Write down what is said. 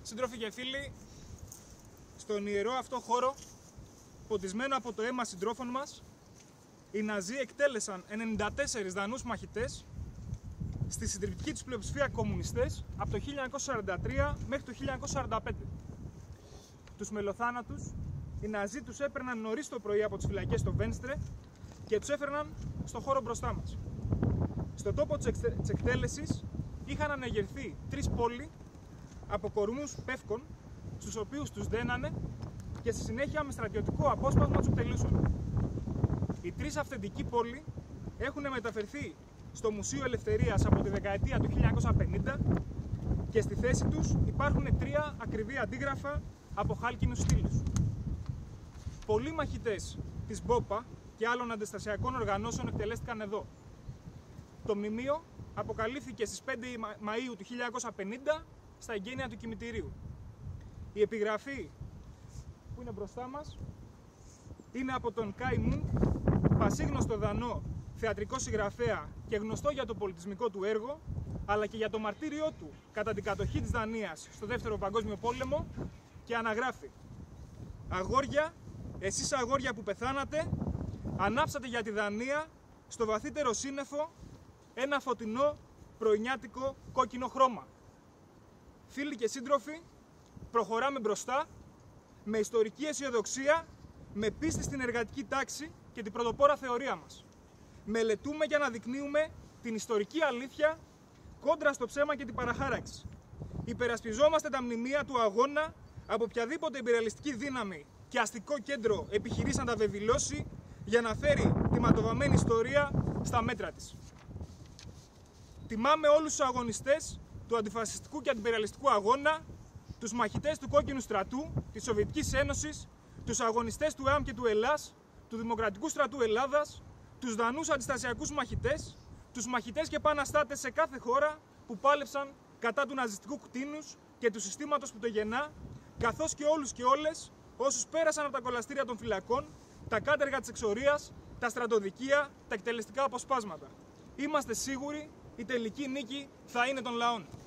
Σύντροφοι και φίλοι, στον ιερό αυτό χώρο, ποτισμένο από το αίμα συντρόφων μας, οι Ναζί εκτέλεσαν 94 Δανούς μαχητές, στη συντριπτική τους πλειοψηφία κομμουνιστές, από το 1943 μέχρι το 1945. Τους μελοθάνατους, οι Ναζί τους έπαιρναν νωρίς το πρωί από τις φυλακές στο Βένστρε και τους έφερναν στο χώρο μπροστά μας. Στον τόπο της εκτέλεσης είχαν ανεγερθεί 3 πόλοι από κορμούς πεύκων, στους οποίους τους δένανε και στη συνέχεια με στρατιωτικό απόσπασμα τους εκτελούσαν. Οι 3 αυθεντικοί πόλοι έχουν μεταφερθεί στο Μουσείο Ελευθερίας από τη δεκαετία του 1950 και στη θέση τους υπάρχουν 3 ακριβή αντίγραφα από χάλκινους στήλους. Πολλοί μαχητές της Μπόπα και άλλων αντιστασιακών οργανώσεων εκτελέστηκαν εδώ. Το μνημείο αποκαλύφθηκε στις 5 Μαΐου του 1950 στα εγγένεια του κημητηρίου. Η επιγραφή που είναι μπροστά μας είναι από τον Κάι Μουνκ, πασίγνωστο Δανό θεατρικό συγγραφέα και γνωστό για το πολιτισμικό του έργο, αλλά και για το μαρτύριό του κατά την κατοχή της Δανίας στο Δεύτερο Παγκόσμιο Πόλεμο, και αναγράφει: «Αγόρια, εσείς αγόρια που πεθάνατε, ανάψατε για τη Δανία στο βαθύτερο σύννεφο ένα φωτεινό πρωινιάτικο κόκκινο χρώμα». Φίλοι και σύντροφοι, προχωράμε μπροστά με ιστορική αισιοδοξία, με πίστη στην εργατική τάξη και την πρωτοπόρα θεωρία μας. Μελετούμε και αναδεικνύουμε την ιστορική αλήθεια κόντρα στο ψέμα και την παραχάραξη. Υπερασπιζόμαστε τα μνημεία του αγώνα από οποιαδήποτε υπεραλιστική δύναμη και αστικό κέντρο επιχειρήσει να τα βεβηλώσει για να φέρει τη ματοβαμμένη ιστορία στα μέτρα της. Τιμάμε όλους τους αγωνιστές του αντιφασιστικού και αντιπεριαλιστικού αγώνα, τους μαχητές του Κόκκινου Στρατού, της Σοβιετικής Ένωσης, τους αγωνιστές του ΕΑΜ και του ΕΛΑΣ, του Δημοκρατικού Στρατού Ελλάδας, τους Δανούς αντιστασιακούς μαχητές, τους μαχητές και επαναστάτες σε κάθε χώρα που πάλεψαν κατά του ναζιστικού κτήνους και του συστήματος που το γεννά, καθώς και όλους και όλες όσους πέρασαν από τα κολαστήρια των φυλακών, τα κάτεργα της εξορίας, τα στρατοδικεία, τα εκτελεστικά αποσπάσματα. Είμαστε σίγουροι η τελική νίκη θα είναι των λαών.